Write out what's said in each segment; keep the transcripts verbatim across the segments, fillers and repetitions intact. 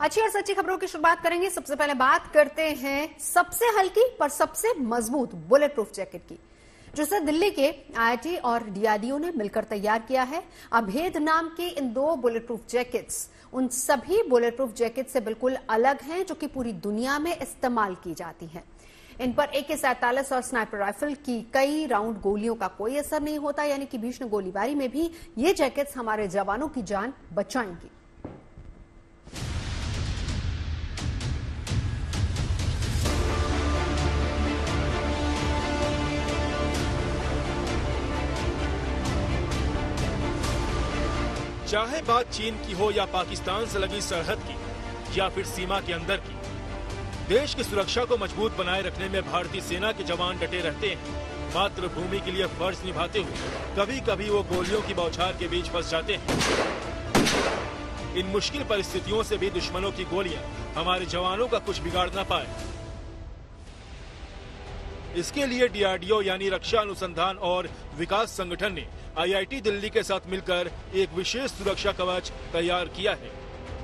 अच्छी और सच्ची खबरों की शुरुआत करेंगे। सबसे पहले बात करते हैं सबसे हल्की पर सबसे मजबूत बुलेट प्रूफ जैकेट की, जिसे दिल्ली के आईआईटी और डीआरडीओ ने मिलकर तैयार किया है। अभेद नाम की इन दो बुलेट प्रूफ जैकेट्स उन सभी बुलेट प्रूफ जैकेट से बिल्कुल अलग हैं जो कि पूरी दुनिया में इस्तेमाल की जाती हैं। इन पर ए के सैंतालीस और स्नाइपर राइफल की कई राउंड गोलियों का कोई असर नहीं होता, यानी कि भीषण गोलीबारी में भी ये जैकेट्स हमारे जवानों की जान बचाएंगी। चाहे बात चीन की हो या पाकिस्तान से लगी सरहद की या फिर सीमा के अंदर की, देश की सुरक्षा को मजबूत बनाए रखने में भारतीय सेना के जवान डटे रहते हैं। मातृभूमि के लिए फर्ज निभाते हुए कभी कभी वो गोलियों की बौछार के बीच फंस जाते हैं। इन मुश्किल परिस्थितियों से भी दुश्मनों की गोलियां हमारे जवानों का कुछ बिगाड़ न पाए, इसके लिए डीआरडीओ यानी रक्षा अनुसंधान और विकास संगठन ने आईआईटी दिल्ली के साथ मिलकर एक विशेष सुरक्षा कवच तैयार किया है।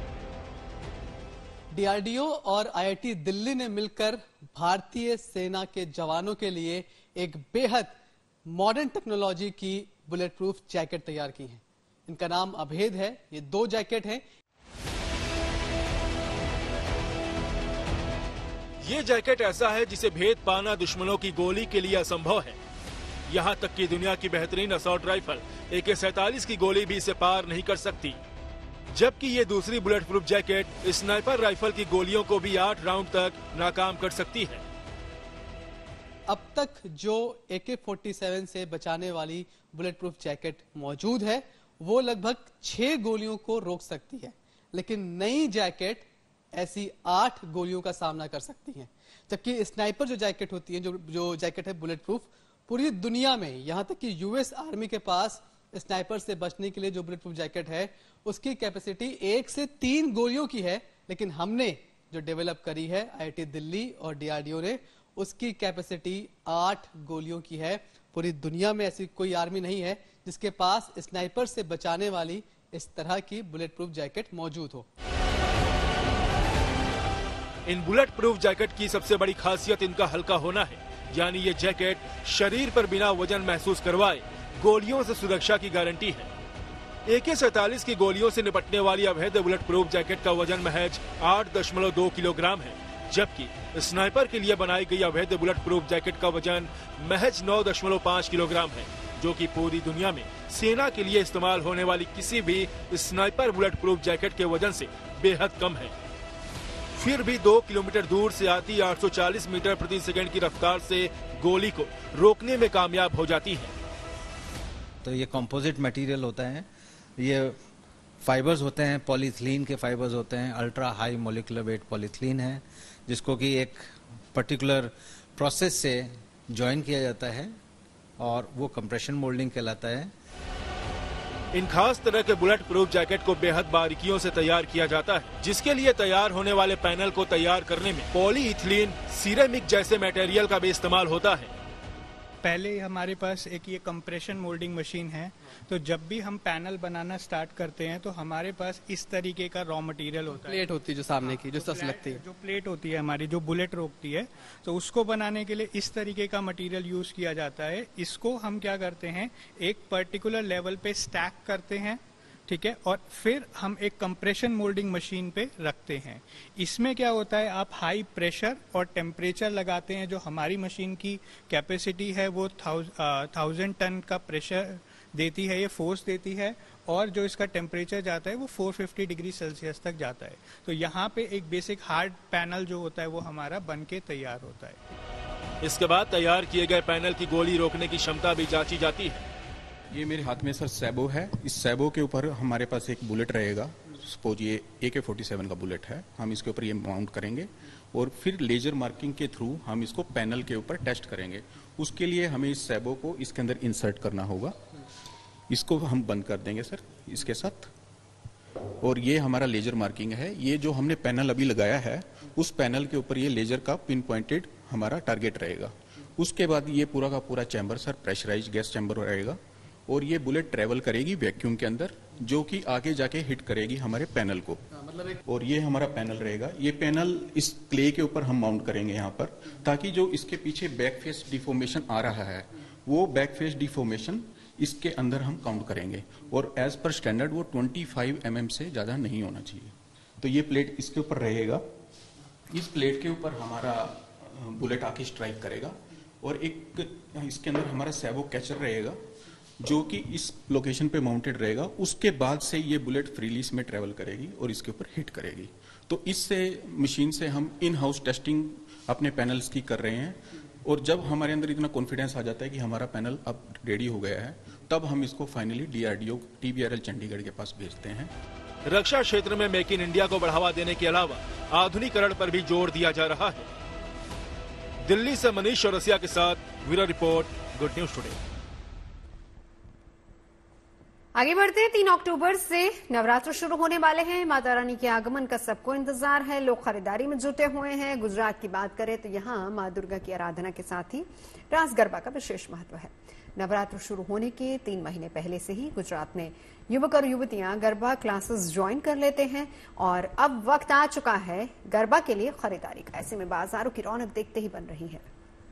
डीआरडीओ और आईआईटी दिल्ली ने मिलकर भारतीय सेना के जवानों के लिए एक बेहद मॉडर्न टेक्नोलॉजी की बुलेट प्रूफ जैकेट तैयार की है। इनका नाम अभेद है। ये दो जैकेट हैं। ये जैकेट ऐसा है जिसे भेद पाना दुश्मनों की गोली के लिए असंभव है। यहाँ तक कि दुनिया की बेहतरीन असॉल्ट राइफल ए के सैंतालीस की गोली भी इसे पार नहीं कर सकती, जबकि ये दूसरी bullet proof jacket sniper rifle की गोलियों को भी आठ राउंड तक नाकाम कर सकती है। अब तक जो ए के सैंतालीस से बचाने वाली बुलेट प्रूफ जैकेट मौजूद है वो लगभग छह गोलियों को रोक सकती है, लेकिन नई जैकेट ऐसी आठ गोलियों का सामना कर सकती हैं। जबकि स्नाइपर जो जैकेट होती है, जो जो जैकेट है बुलेट प्रूफ, पूरी दुनिया में यहाँ तक कि यूएस आर्मी के पास स्नाइपर से बचने के लिए जो बुलेट प्रूफ जैकेट है उसकी कैपेसिटी एक से तीन गोलियों की है, लेकिन हमने जो डेवलप करी है आईआईटी दिल्ली और डीआरडीओ ने, उसकी कैपेसिटी आठ गोलियों की है। पूरी दुनिया में ऐसी कोई आर्मी नहीं है जिसके पास स्नाइपर से बचाने वाली इस तरह की बुलेट प्रूफ जैकेट मौजूद हो। इन बुलेट प्रूफ जैकेट की सबसे बड़ी खासियत इनका हल्का होना है, यानी ये जैकेट शरीर पर बिना वजन महसूस करवाए गोलियों से सुरक्षा की गारंटी है। ए के सैंतालीस की गोलियों से निपटने वाली अभेद बुलेट प्रूफ जैकेट का वजन महज आठ दशमलव दो किलोग्राम है, जबकि स्नाइपर के लिए बनाई गई अभेद बुलेट प्रूफ जैकेट का वजन महज नौ दशमलव पाँच किलोग्राम है, जो कि पूरी दुनिया में सेना के लिए इस्तेमाल होने वाली किसी भी स्नाइपर बुलेट प्रूफ जैकेट के वजन से बेहद कम है। फिर भी दो किलोमीटर दूर से आती आठ सौ चालीस मीटर प्रति सेकंड की रफ्तार से गोली को रोकने में कामयाब हो जाती है। तो ये कंपोजिट मटेरियल होता है, ये फाइबर्स होते हैं, पॉलीथीन के फाइबर्स होते हैं, ultra high molecular weight polythene है, जिसको कि एक पर्टिकुलर प्रोसेस से ज्वाइन किया जाता है और वो कंप्रेशन मोल्डिंग कहलाता है। इन खास तरह के बुलेट प्रूफ जैकेट को बेहद बारीकियों से तैयार किया जाता है, जिसके लिए तैयार होने वाले पैनल को तैयार करने में पॉलीइथिलीन, सिरेमिक जैसे मटेरियल का भी इस्तेमाल होता है। पहले हमारे पास एक ये कंप्रेशन मोल्डिंग मशीन है, तो जब भी हम पैनल बनाना स्टार्ट करते हैं तो हमारे पास इस तरीके का रॉ मटेरियल होता है। प्लेट होती है जो सामने की, जो सस लगती है, जो प्लेट होती है हमारी, जो बुलेट रोकती है, तो उसको बनाने के लिए इस तरीके का मटेरियल यूज किया जाता है। इसको हम क्या करते हैं, एक पर्टिकुलर लेवल पे स्टैक करते हैं, ठीक है, और फिर हम एक कंप्रेशन मोल्डिंग मशीन पे रखते हैं। इसमें क्या होता है, आप हाई प्रेशर और टेम्परेचर लगाते हैं। जो हमारी मशीन की कैपेसिटी है वो थाउजेंड टन का प्रेशर देती है, ये फोर्स देती है, और जो इसका टेम्परेचर जाता है वो चार सौ पचास डिग्री सेल्सियस तक जाता है। तो यहाँ पे एक बेसिक हार्ड पैनल जो होता है वो हमारा बन के तैयार होता है। इसके बाद तैयार किए गए पैनल की गोली रोकने की क्षमता भी जांची जाती है। ये मेरे हाथ में सर सैबो है। इस सैबो के ऊपर हमारे पास एक बुलेट रहेगा। सपोज ये ए के सैंतालीस का बुलेट है, हम इसके ऊपर ये माउंट करेंगे और फिर लेजर मार्किंग के थ्रू हम इसको पैनल के ऊपर टेस्ट करेंगे। उसके लिए हमें इस सैबो को इसके अंदर इंसर्ट करना होगा। इसको हम बंद कर देंगे सर इसके साथ, और ये हमारा लेजर मार्किंग है। ये जो हमने पैनल अभी लगाया है उस पैनल के ऊपर ये लेजर का पिन पॉइंटेड हमारा टारगेट रहेगा। उसके बाद ये पूरा का पूरा chamber sir pressurise gas chamber रहेगा, और ये बुलेट ट्रेवल करेगी वैक्यूम के अंदर, जो कि आगे जाके हिट करेगी हमारे पैनल को। मतलब और ये हमारा पैनल रहेगा। ये पैनल इस क्ले के ऊपर हम माउंट करेंगे यहाँ पर, ताकि जो इसके पीछे बैक फेस डिफॉर्मेशन आ रहा है वो बैक फेस डिफॉर्मेशन इसके अंदर हम काउंट करेंगे, और एज पर स्टैंडर्ड वो पच्चीस एम एम से ज़्यादा नहीं होना चाहिए। तो ये प्लेट इसके ऊपर रहेगा, इस प्लेट के ऊपर हमारा बुलेट आके स्ट्राइक करेगा, और एक इसके अंदर हमारा सैबो कैचर रहेगा जो कि इस लोकेशन पे माउंटेड रहेगा। उसके बाद से ये बुलेट फ्रीली इसमें ट्रेवल करेगी और इसके ऊपर हिट करेगी। तो इससे मशीन से हम इन हाउस टेस्टिंग अपने पैनल्स की कर रहे हैं, और जब हमारे अंदर इतना कॉन्फिडेंस आ जाता है कि हमारा पैनल अब रेडी हो गया है, तब हम इसको फाइनली डीआरडीओ टीबीआरएल चंडीगढ़ के पास भेजते हैं। रक्षा क्षेत्र में मेक इन इंडिया को बढ़ावा देने के अलावा आधुनिकीकरण पर भी जोर दिया जा रहा है। दिल्ली से मनीष चौरसिया के साथ bureau report, good news today. आगे बढ़ते हैं। तीन अक्टूबर से नवरात्र शुरू होने वाले हैं। माता रानी के आगमन का सबको इंतजार है, लोग खरीदारी में जुटे हुए हैं। गुजरात की बात करें तो यहाँ मां दुर्गा की आराधना के साथ ही रास गरबा का विशेष महत्व है। नवरात्र शुरू होने के तीन महीने पहले से ही गुजरात में युवक और युवतियां गरबा क्लासेस ज्वाइन कर लेते हैं, और अब वक्त आ चुका है गरबा के लिए खरीदारी का। ऐसे में बाजारों की रौनक देखते ही बन रही है।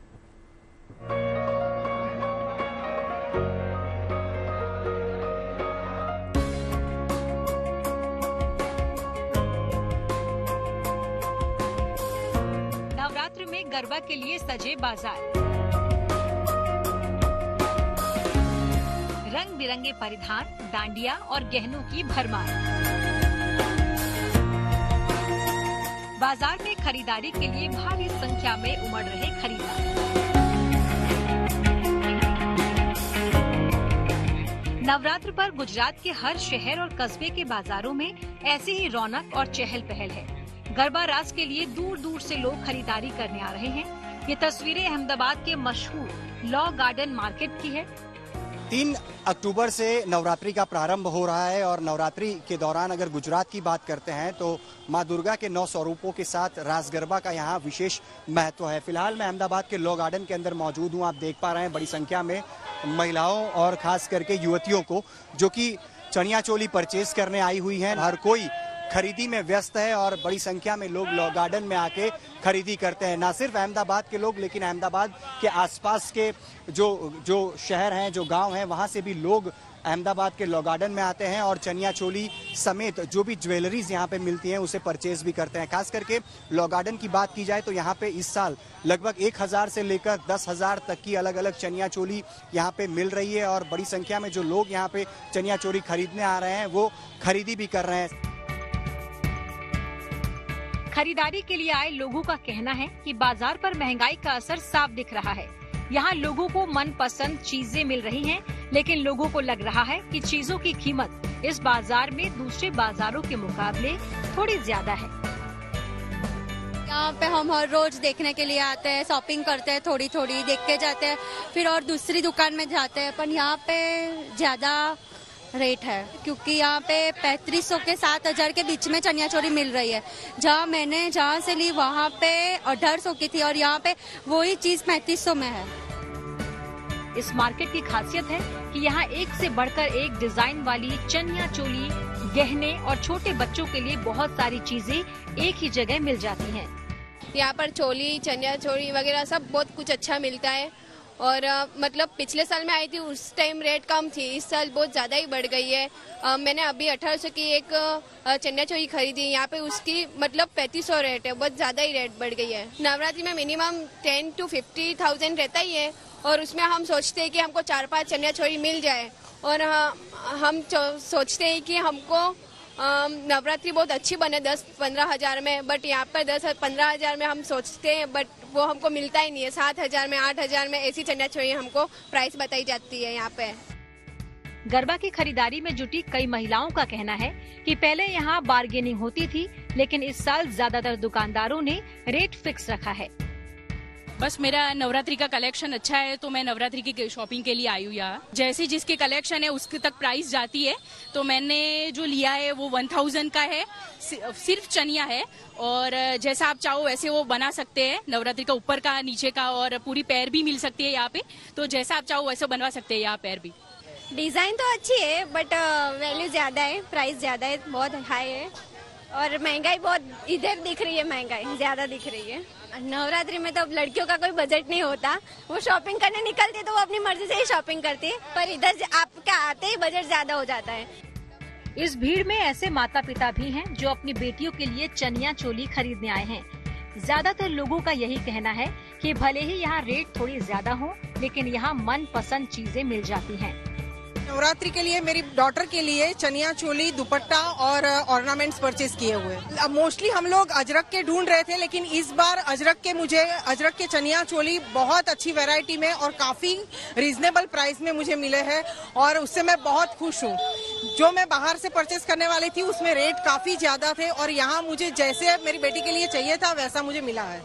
नवरात्र में गरबा के लिए सजे बाजार, रंग बिरंगे परिधान, डांडिया और गहनों की भरमार। बाजार में खरीदारी के लिए भारी संख्या में उमड़ रहे खरीदार। नवरात्र पर गुजरात के हर शहर और कस्बे के बाजारों में ऐसी ही रौनक और चहल पहल है। गरबा रास के लिए दूर दूर से लोग खरीदारी करने आ रहे हैं। ये तस्वीरें अहमदाबाद के मशहूर लॉ गार्डन मार्केट की है। तीन अक्टूबर से नवरात्रि का प्रारंभ हो रहा है, और नवरात्रि के दौरान अगर गुजरात की बात करते हैं तो मां दुर्गा के नौ स्वरूपों के साथ रास गरबा का यहाँ विशेष महत्व है। फिलहाल मैं अहमदाबाद के लॉ गार्डन के अंदर मौजूद हूँ। आप देख पा रहे हैं बड़ी संख्या में महिलाओं और खास करके युवतियों को जो कि चनिया चोली परचेज करने आई हुई हैं। हर कोई खरीदी में व्यस्त है और बड़ी संख्या में लोग लॉ गार्डन में आके खरीदी करते हैं। ना सिर्फ अहमदाबाद के लोग, लेकिन अहमदाबाद के आसपास के जो जो शहर हैं, जो गांव हैं, वहां से भी लोग अहमदाबाद के लॉ गार्डन में आते हैं और चनिया चोली समेत जो भी ज्वेलरीज यहाँ पे मिलती हैं उसे परचेज भी करते हैं। खास करके लॉ गार्डन की बात की जाए तो यहाँ पे इस साल लगभग एक हजार से लेकर दस हजार तक की अलग अलग चनिया चोली यहाँ पे मिल रही है, और बड़ी संख्या में जो लोग यहाँ पे चनिया चोली खरीदने आ रहे हैं वो खरीदी भी कर रहे हैं। खरीदारी के लिए आए लोगों का कहना है कि बाजार पर महंगाई का असर साफ दिख रहा है। यहाँ लोगों को मनपसंद चीजें मिल रही हैं, लेकिन लोगों को लग रहा है कि चीजों की कीमत इस बाजार में दूसरे बाजारों के मुकाबले थोड़ी ज्यादा है। यहाँ पे हम हर रोज देखने के लिए आते हैं, शॉपिंग करते हैं, थोड़ी थोड़ी देख के जाते हैं, फिर और दूसरी दुकान में जाते हैं। पर यहाँ पे ज्यादा रेट है क्योंकि यहाँ पे पैंतीस सौ के सात हजार के बीच में चनिया चोली मिल रही है। जहाँ मैंने जहाँ से ली वहाँ पे अठारह सौ की थी, और यहाँ पे वही चीज पैंतीस सौ में है। इस मार्केट की खासियत है कि यहाँ एक से बढ़कर एक डिजाइन वाली चनिया चोली, गहने और छोटे बच्चों के लिए बहुत सारी चीजें एक ही जगह मिल जाती हैं। यहाँ पर चोली, चनिया चोली वगैरह सब बहुत कुछ अच्छा मिलता है। और आ, मतलब पिछले साल में आई थी उस टाइम रेट कम थी, इस साल बहुत ज़्यादा ही बढ़ गई है। आ, मैंने अभी अठारह सौ की एक चनिया चोली खरीदी, यहाँ पे उसकी मतलब पैंतीस सौ रेट है, बहुत ज़्यादा ही रेट बढ़ गई है। नवरात्रि में minimum ten to fifty thousand रहता ही है, और उसमें हम सोचते हैं कि हमको चार पांच चनिया चोली मिल जाए, और हम सोचते हैं कि हमको नवरात्रि बहुत अच्छी बने दस पंद्रह हजार में, बट यहाँ पर दस पंद्रह हजार में हम सोचते हैं, बट वो हमको मिलता ही नहीं है। सात हजार में, आठ हजार में ऐसी चनिया चोली हमको प्राइस बताई जाती है यहाँ पे। गरबा की खरीदारी में जुटी कई महिलाओं का कहना है कि पहले यहाँ बार्गेनिंग होती थी, लेकिन इस साल ज्यादातर दुकानदारों ने रेट फिक्स रखा है। बस मेरा नवरात्रि का कलेक्शन अच्छा है तो मैं नवरात्रि की शॉपिंग के लिए आई हूँ यहाँ। जैसे जिसके कलेक्शन है उसके तक प्राइस जाती है, तो मैंने जो लिया है वो वन थाउजेंड का है, सिर्फ चनिया है, और जैसा आप चाहो वैसे वो बना सकते हैं। नवरात्रि का ऊपर का, नीचे का और पूरी पैर भी मिल सकती है यहाँ पे, तो जैसा आप चाहो वैसे बनवा सकते हैं यहाँ पैर भी। डिजाइन तो अच्छी है बट वैल्यू ज्यादा है, प्राइस ज्यादा है, बहुत हाई है, और महंगाई बहुत इधर दिख रही है, महंगाई ज्यादा दिख रही है। नवरात्रि में तो अब लड़कियों का कोई बजट नहीं होता, वो शॉपिंग करने निकलती तो वो अपनी मर्जी से ही शॉपिंग करती है, पर इधर आपका आते ही बजट ज्यादा हो जाता है। इस भीड़ में ऐसे माता पिता भी हैं जो अपनी बेटियों के लिए चनिया चोली खरीदने आए हैं। ज्यादातर लोगों का यही कहना है कि भले ही यहाँ रेट थोड़ी ज्यादा हो, लेकिन यहाँ मन पसंद चीजें मिल जाती हैं। नवरात्रि के लिए मेरी डॉटर के लिए चनिया चोली, दुपट्टा और ऑर्नामेंट्स परचेज किए हुए। मोस्टली हम लोग अजरक के ढूंढ रहे थे, लेकिन इस बार अजरक के मुझे अजरक के चनिया चोली बहुत अच्छी वैरायटी में और काफी रीजनेबल प्राइस में मुझे मिले हैं और उससे मैं बहुत खुश हूँ। जो मैं बाहर से परचेज करने वाली थी उसमें रेट काफी ज्यादा थे और यहाँ मुझे जैसे मेरी बेटी के लिए चाहिए था वैसा मुझे मिला है।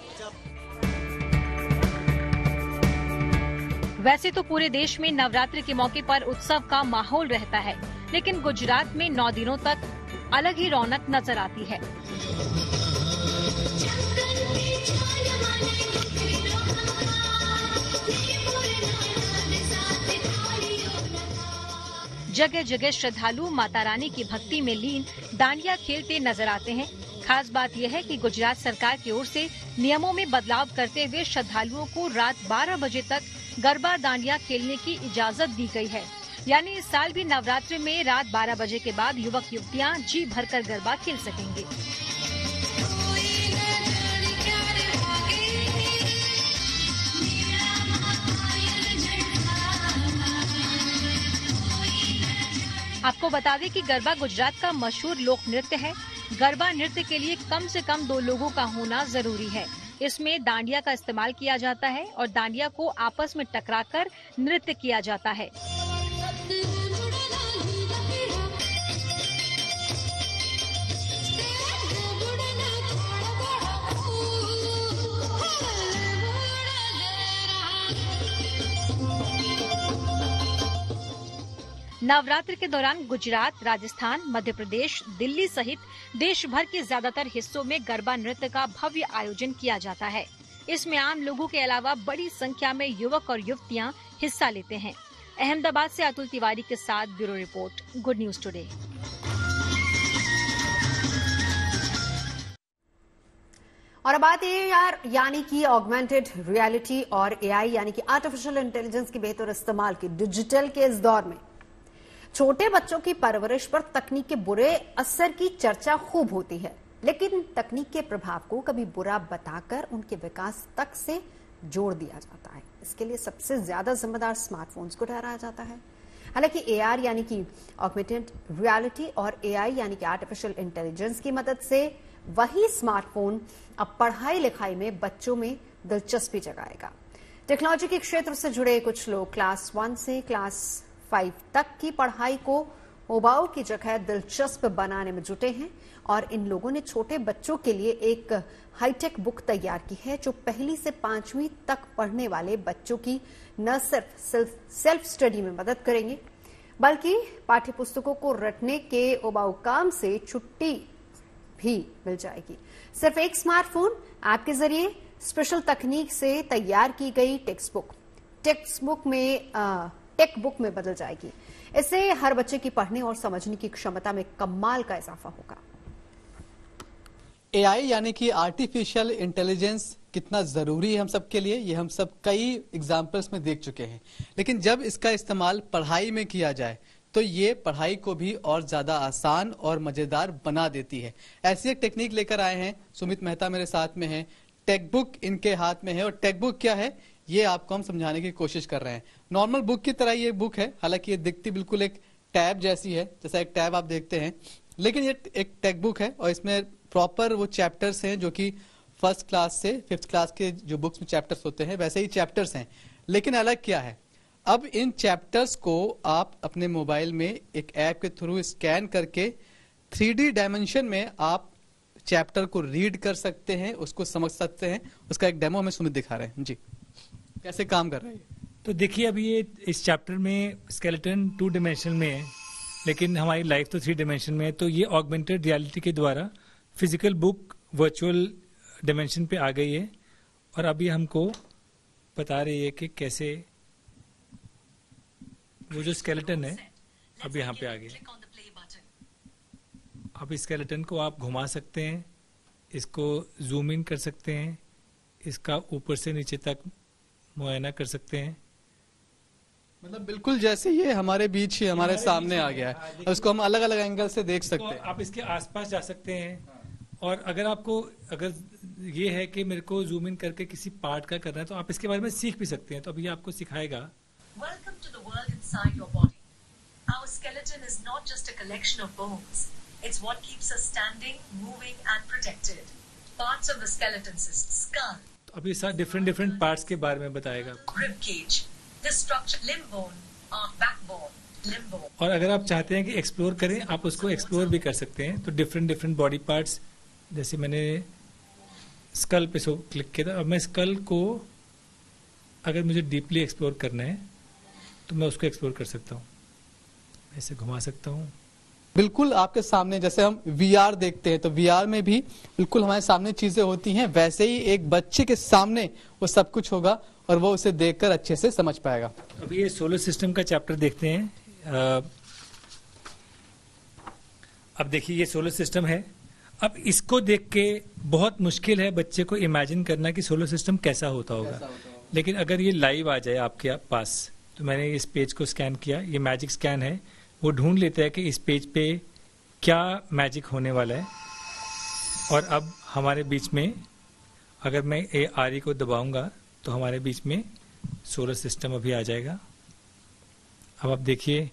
वैसे तो पूरे देश में नवरात्रि के मौके पर उत्सव का माहौल रहता है, लेकिन गुजरात में नौ दिनों तक अलग ही रौनक नजर आती है। जगह जगह श्रद्धालु माता रानी की भक्ति में लीन डांडिया खेलते नजर आते हैं। खास बात यह है कि गुजरात सरकार की ओर से नियमों में बदलाव करते हुए श्रद्धालुओं को रात बारह बजे तक गरबा डांडिया खेलने की इजाजत दी गई है। यानी इस साल भी नवरात्रि में रात बारह बजे के बाद युवक युवतियां जी भरकर गरबा खेल सकेंगे। आपको बता दें कि गरबा गुजरात का मशहूर लोक नृत्य है। गरबा नृत्य के लिए कम से कम दो लोगों का होना जरूरी है। इसमें डांडिया का इस्तेमाल किया जाता है और डांडिया को आपस में टकराकर नृत्य किया जाता है। नवरात्र के दौरान गुजरात, राजस्थान, मध्य प्रदेश, दिल्ली सहित देश भर के ज्यादातर हिस्सों में गरबा नृत्य का भव्य आयोजन किया जाता है। इसमें आम लोगों के अलावा बड़ी संख्या में युवक और युवतियां हिस्सा लेते हैं। अहमदाबाद से अतुल तिवारी के साथ bureau report, good news today. और अब बात ए आर यानी कि ऑगमेंटेड रियलिटी और ए आई यानी कि आर्टिफिशियल इंटेलिजेंस के बेहतर इस्तेमाल की डिजिटल के इस दौर में छोटे बच्चों की परवरिश पर तकनीक के बुरे असर की चर्चा खूब होती है, लेकिन तकनीक के प्रभाव को कभी बुरा बताकर उनके विकास तक से जोड़ दिया जाता है। इसके लिए सबसे ज्यादा जिम्मेदार स्मार्टफोन्स को ठहराया जाता है। हालांकि ए आर यानी कि ऑगमेंटेड रियलिटी और ए आई यानी कि आर्टिफिशियल इंटेलिजेंस की मदद से वही स्मार्टफोन अब पढ़ाई लिखाई में बच्चों में दिलचस्पी जगाएगा। टेक्नोलॉजी के क्षेत्र से जुड़े कुछ लोग क्लास वन से क्लास फाइव तक की पढ़ाई को मोबाइल की जगह दिलचस्प बनाने में जुटे हैं और इन लोगों ने छोटे बच्चों के लिए एक हाईटेक बुक तैयार की है जो पहली से पांचवीं तक पढ़ने वाले बच्चों की न सिर्फ सेल्फ स्टडी में मदद करेंगे बल्कि पाठ्य पुस्तकों को रटने के उबाऊ काम से छुट्टी भी मिल जाएगी। सिर्फ एक स्मार्टफोन ऐप के जरिए स्पेशल तकनीक से तैयार की गई टेक्स्ट बुक टेक्स्ट बुक में आ, टेक बुक में बदल जाएगी। इससे हर बच्चे की पढ़ने और समझने की क्षमता में कमाल का इजाफा होगा। ए आई यानी कि आर्टिफिशियल इंटेलिजेंस कितना जरूरी है हम सब के लिए, ये हम सब कई एग्जाम्पल्स में देख चुके हैं। लेकिन जब इसका इस्तेमाल पढ़ाई में किया जाए तो ये पढ़ाई को भी और ज्यादा आसान और मजेदार बना देती है। ऐसी एक टेक्निक लेकर आए हैं सुमित मेहता मेरे साथ में है। टेक बुक इनके हाथ में है और टेक बुक क्या है ये आपको हम समझाने की कोशिश कर रहे हैं। नॉर्मल बुक की तरह ये बुक है, हालांकि ये दिखती बिल्कुल एक टैब जैसी है, जैसा एक टैब आप देखते हैं, लेकिन ये एक टेक बुक है और इसमें प्रॉपर वो चैप्टर्स हैं जो कि फर्स्ट क्लास से फिफ्थ क्लास के जो बुक्स में चैप्टर्स होते हैं वैसे ही चैप्टर्स हैं। लेकिन अलग क्या है, अब इन चैप्टर्स को आप अपने मोबाइल में एक ऐप के थ्रू स्कैन करके थ्री डी डायमेंशन में आप चैप्टर को रीड कर सकते हैं, उसको समझ सकते हैं। उसका एक डेमो हमें सुमित दिखा रहे हैं जी, कैसे काम कर रहा है। तो देखिए अभी ये इस चैप्टर में स्केलेटन टू डिमेंशन में है, लेकिन हमारी लाइफ तो थ्री डिमेंशन में है। तो ये ऑगमेंटेड रियलिटी के द्वारा फिजिकल बुक वर्चुअल डिमेंशन पे आ गई है और अभी हमको बता रही है कि कैसे वो जो स्केलेटन है अब यहाँ पे आ गया। अब स्केलेटन को आप घुमा सकते हैं, इसको जूम इन कर सकते हैं, इसका ऊपर से नीचे तक मुआयना कर सकते हैं। मतलब बिल्कुल जैसे ये हमारे बीच ही हमारे सामने आ गया है, उसको हम अलग अलग एंगल से देख सकते हैं। आप इसके आसपास जा सकते हैं और अगर आपको अगर ये है कि मेरे को जूम इन करके किसी पार्ट का करना है तो आप इसके बारे में सीख भी सकते हैं। तो अभी आपको सिखाएगा। Welcome to the world inside your body. Our skeleton is not just a collection of bones. It's what keeps us standing, moving and protected. Parts of the skeleton system: skull. तो अभी सारे डिफरेंट डिफरेंट पार्ट्स के बारे में बताएगा। Rib cage. This structure, limb bone, or backbone, limb bone. और अगर आप चाहते हैं कि एक्सप्लोर करें, आप उसको एक्सप्लोर भी कर सकते हैं। तो डिफरेंट डिफरेंट बॉडी पार्ट्स, जैसे मैंने स्कल पे सो क्लिक किया था, अब मैं स्कल को अगर मुझे डीपली एक्सप्लोर करना है तो मैं उसको एक्सप्लोर कर सकता हूँ, ऐसे घुमा सकता हूँ। बिल्कुल आपके सामने जैसे हम वीआर देखते हैं तो वीआर में भी बिल्कुल हमारे सामने चीजें होती हैं, वैसे ही एक बच्चे के सामने वो सब कुछ होगा और वो उसे देखकर अच्छे से समझ पाएगा। अब ये सोलर सिस्टम का चैप्टर देखते हैं। आ, अब देखिए ये सोलर सिस्टम है। अब इसको देख के बहुत मुश्किल है बच्चे को इमेजिन करना कि सोलर सिस्टम कैसा होता होगा, कैसा होता होगा। लेकिन अगर ये लाइव आ जाए आपके पास, तो मैंने इस पेज को स्कैन किया, ये मैजिक स्कैन है, वो ढूंढ लेता है कि इस पेज पे क्या मैजिक होने वाला है। और अब हमारे बीच में अगर मैं ए आर ई को दबाऊंगा तो हमारे बीच में सोलर सिस्टम अभी आ जाएगा। अब आप देखिए,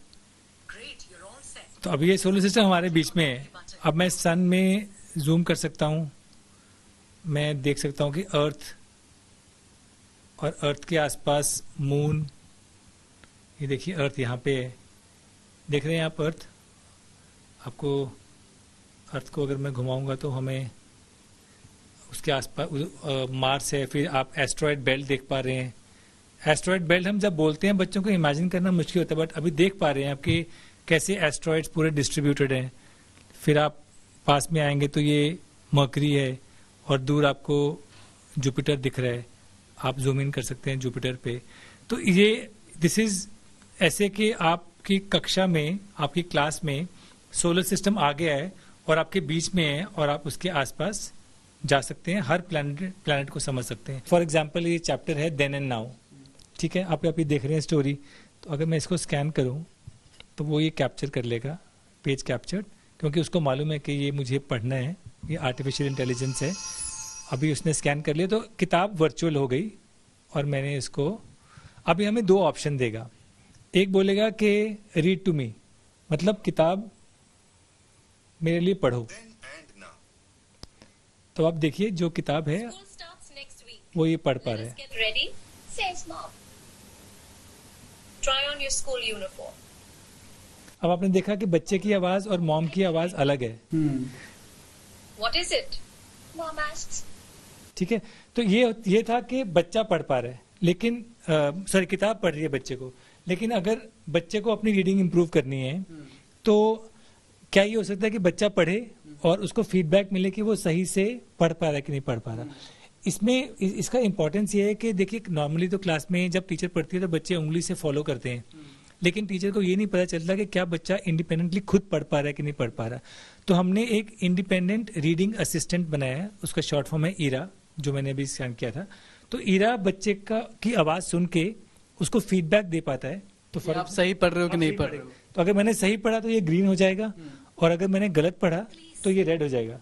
तो अभी ये सोलर सिस्टम हमारे बीच में है। अब मैं सन में जूम कर सकता हूँ, मैं देख सकता हूँ कि अर्थ और अर्थ के आसपास मून, ये देखिए अर्थ यहाँ पे है, देख रहे हैं आप अर्थ। आपको अर्थ को अगर मैं घुमाऊंगा तो हमें उसके आसपास मार्स है, फिर आप एस्ट्रॉयड बेल्ट देख पा रहे हैं। एस्ट्रॉयड बेल्ट हम जब बोलते हैं बच्चों को इमेजिन करना मुश्किल होता है, बट अभी देख पा रहे हैं आपके कैसे एस्ट्रॉयड्स पूरे डिस्ट्रीब्यूटेड हैं। फिर आप पास में आएंगे तो ये मरकरी है और दूर आपको जुपिटर दिख रहा है, आप जूम इन कर सकते हैं जुपिटर पे। तो ये दिस इज ऐसे कि आपकी कक्षा में, आपकी क्लास में सोलर सिस्टम आ गया है और आपके बीच में है और आप उसके आसपास जा सकते हैं, हर प्लैनेट प्लैनेट को समझ सकते हैं। फॉर एग्जाम्पल ये चैप्टर है देन एंड नाउ, ठीक है, आप अभी देख रहे हैं स्टोरी। तो अगर मैं इसको स्कैन करूं तो वो ये कैप्चर कर लेगा, पेज कैप्चर, क्योंकि उसको मालूम है कि ये मुझे पढ़ना है, ये आर्टिफिशियल इंटेलिजेंस है। अभी उसने स्कैन कर लिया तो किताब वर्चुअल हो गई और मैंने इसको, अभी हमें दो ऑप्शन देगा। एक बोलेगा कि रीड टू मी, मतलब किताब मेरे लिए पढ़ो। तो आप देखिए जो किताब है वो ये पढ़ पा रहे हैं। अब आपने देखा कि बच्चे की आवाज और मॉम की आवाज अलग है। What is it? Mom asks. ठीक है, तो ये ये था कि बच्चा पढ़ पा रहा है, लेकिन सॉरी किताब पढ़ रही है बच्चे को, लेकिन अगर बच्चे को अपनी रीडिंग इंप्रूव करनी है तो क्या ये हो सकता है कि बच्चा पढ़े और उसको फीडबैक मिले कि वो सही से पढ़ पा रहा है कि नहीं पढ़ पा रहा। इसमें इसका इंपॉर्टेंस ये है कि देखिए नॉर्मली तो क्लास में जब टीचर पढ़ती है तो बच्चे उंगली से फॉलो करते हैं, लेकिन टीचर को ये नहीं पता चलता कि क्या बच्चा इंडिपेंडेंटली खुद पढ़ पा रहा है कि नहीं पढ़ पा रहा। तो हमने एक इंडिपेंडेंट रीडिंग असिस्टेंट बनाया है, उसका शॉर्ट फॉर्म है ईरा, जो मैंने अभी स्कैन किया था। तो ईरा बच्चे का की आवाज सुन के उसको फीडबैक दे पाता है। तो फॉर आप सही पढ़ रहे हो कि नहीं पढ़ रहे हो। तो अगर मैंने सही पढ़ा तो ये ग्रीन हो जाएगा और अगर मैंने गलत पढ़ा तो ये रेड हो जाएगा।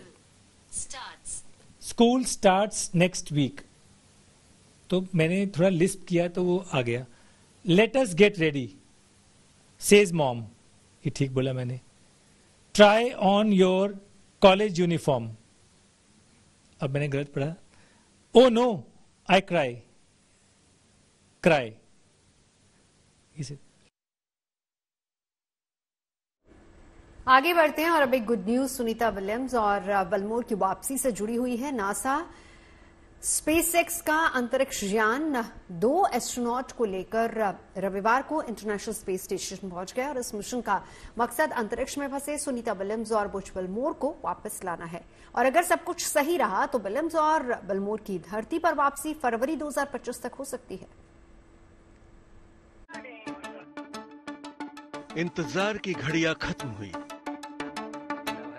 स्कूल स्टार्ट्स नेक्स्ट वीक, तो मैंने थोड़ा लिस्ट किया तो वो आ गया। Let us get ready says mom, ये ठीक बोला मैंने। Try on your college uniform, अब मैंने गलत पढ़ा। Oh no I cry, cry. आगे बढ़ते हैं और अब एक गुड न्यूज सुनीता विलियम्स और बलमोर की वापसी से जुड़ी हुई है। नासा स्पेसएक्स का अंतरिक्ष यान दो एस्ट्रोनॉट को लेकर रविवार को इंटरनेशनल स्पेस स्टेशन पहुंच गया और इस मिशन का मकसद अंतरिक्ष में फंसे सुनीता विलियम्स और बुच बलमोर को वापस लाना है। और अगर सब कुछ सही रहा तो विलियम्स और बलमोर की धरती पर वापसी फरवरी दो हज़ार पच्चीस तक हो सकती है। इंतजार की घड़ियां खत्म हुई,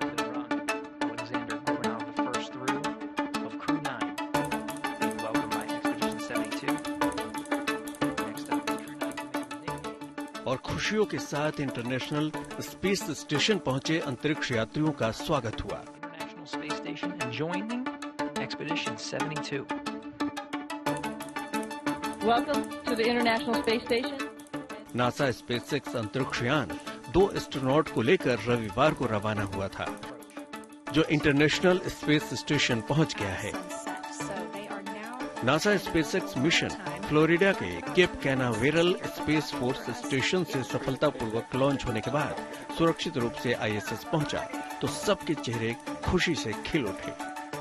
और खुशियों के साथ इंटरनेशनल स्पेस स्टेशन पहुंचे अंतरिक्ष यात्रियों का स्वागत हुआ। Space Station and joining Expedition seventy-two. Welcome to the International Space Station. NASA SpaceX अंतरिक्ष यान दो एस्ट्रोनॉट को लेकर रविवार को रवाना हुआ था, जो इंटरनेशनल स्पेस स्टेशन पहुंच गया है। नासा स्पेसएक्स मिशन फ्लोरिडा के Cape Canaveral Space Force Station से सफलतापूर्वक लॉन्च होने के बाद सुरक्षित रूप से आईएसएस पहुंचा तो सबके चेहरे खुशी से खिल उठे।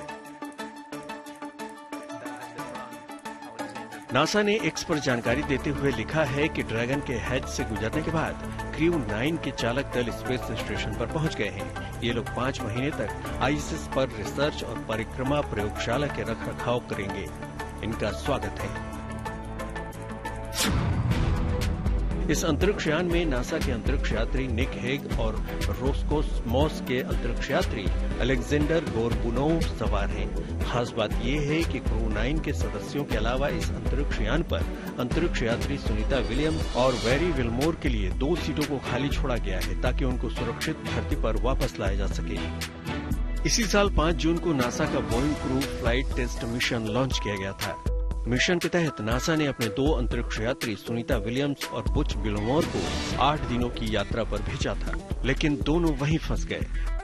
नासा ने एक्स पर जानकारी देते हुए लिखा है कि ड्रैगन के हैच से गुजरने के बाद क्रू नाइन के चालक दल स्पेस स्टेशन पर पहुंच गए हैं। ये लोग पाँच महीने तक आईएसएस पर रिसर्च और परिक्रमा प्रयोगशाला के रख रखाव करेंगे। इनका स्वागत है। इस अंतरिक्ष यान में नासा के अंतरिक्ष यात्री निक हेग और रोस्कोसमॉस के अंतरिक्ष यात्री अलेक्जेंडर गोरबुनोव सवार हैं। खास बात यह है कि क्रू नाइन के सदस्यों के अलावा इस अंतरिक्ष यान पर अंतरिक्ष यात्री सुनीता विलियम्स और वेरी विलमोर के लिए दो सीटों को खाली छोड़ा गया है ताकि उनको सुरक्षित धरती पर वापस लाया जा सके। इसी साल पाँच जून को नासा का Boeing crew flight test mission launch किया गया था। मिशन के तहत नासा ने अपने दो अंतरिक्ष यात्री सुनीता विलियम्स और बुच विलमोर को आठ दिनों की यात्रा पर भेजा था, लेकिन दोनों वहीं फंस गए।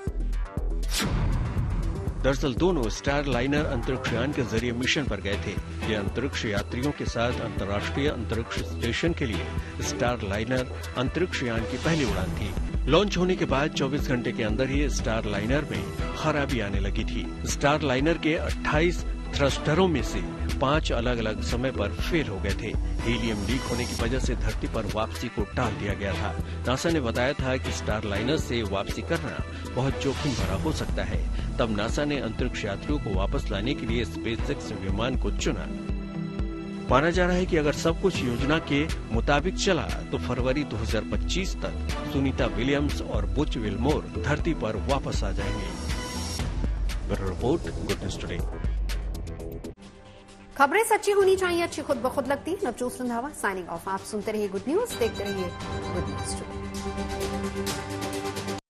दरअसल दोनों स्टार लाइनर अंतरिक्ष यान के जरिए मिशन पर गए थे। ये अंतरिक्ष यात्रियों के साथ अंतर्राष्ट्रीय अंतरिक्ष स्टेशन के लिए स्टार लाइनर अंतरिक्ष यान की पहली उड़ान थी। लॉन्च होने के बाद चौबीस घंटे के अंदर ही स्टार लाइनर में खराबी आने लगी थी। स्टार लाइनर के अट्ठाईस थ्रस्टरों में से पांच अलग अलग समय पर फेल हो गए थे। हीलियम लीक होने की वजह से धरती पर वापसी को टाल दिया गया था। नासा ने बताया था कि स्टार लाइनर से वापसी करना बहुत जोखिम भरा हो सकता है। तब नासा ने अंतरिक्ष यात्रियों को वापस लाने के लिए स्पेसएक्स विमान को चुना। माना जा रहा है कि अगर सब कुछ योजना के मुताबिक चला तो फरवरी दो हज़ार पच्चीस तक सुनीता विलियम्स और बुच विलमोर धरती पर वापस आ जाएंगे। Bureau report, good news today. खबरें सच्ची होनी चाहिए, अच्छी खुद ब खुद लगती। Navjot Randhawa signing off. आप सुनते रहिए गुड न्यूज, देखते रहिए गुड न्यूज टुडे।